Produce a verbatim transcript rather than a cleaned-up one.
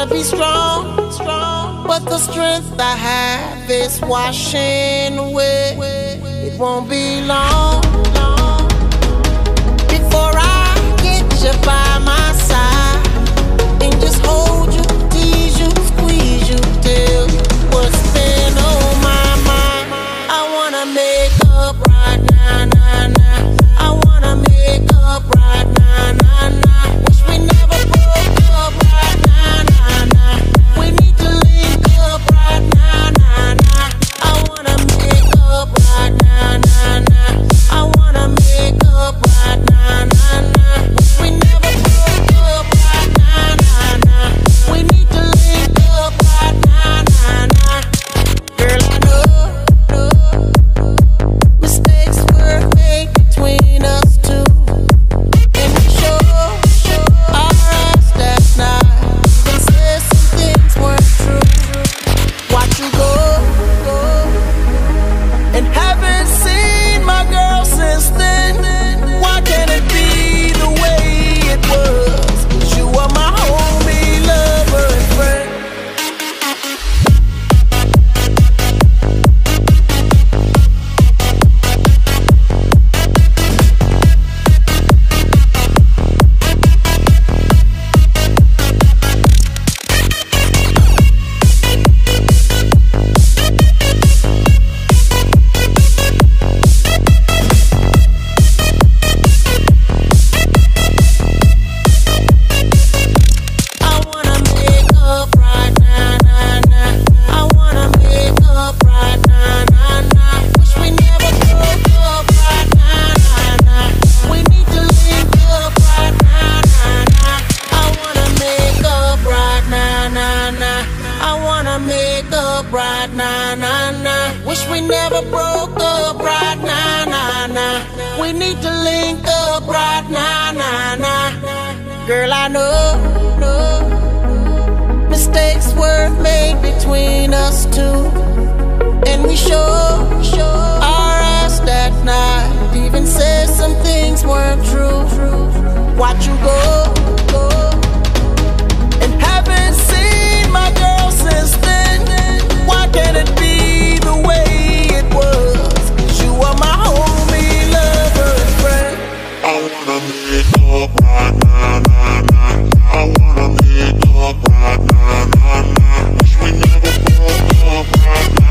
wanna be strong, strong, but the strength I have is washing away. It won't be long, long before I get you by my side and just hold you, tease you, squeeze you, tell you what's been on my mind. I wanna make up right now, now, now. I wanna make up right now, now, now. Wish we never broke up right now, now, now. We need to link up right now, now, now. I wanna make up right now, now, now. I wanna make up right now, now, now. Wish we never broke up right now, now, now. We need to link up right now, now, now. Girl, I know, know mistakes were made between us two, and we sure, sure our ass that night. Even said some things weren't true. Watch you go, go, and haven't seen my girl since then. Why can't it be the way it was? 'Cause you are my homie, lover, and friend. I wanna make up right now, now, now. I wanna make up right now, now, now. Wish we never broke up right now, now, now. We need to link up right now, now, now. I wanna make up right now, now, now. I wanna make up right now, now, now. Wish we never broke up right now, now, now. We need to link up right now, now, now. Girl, I know, know mistakes were made between us two, and we sure, sure our ass that night. Even said some things weren't true. Watch you go, go, and haven't seen my girl since then. Why can't it be the way it was? 'Cause you are my homie, lover, and friend. I wanna make up right now, nah, nah. I wanna make up right now, nah, nah. Wish we never broke up right now.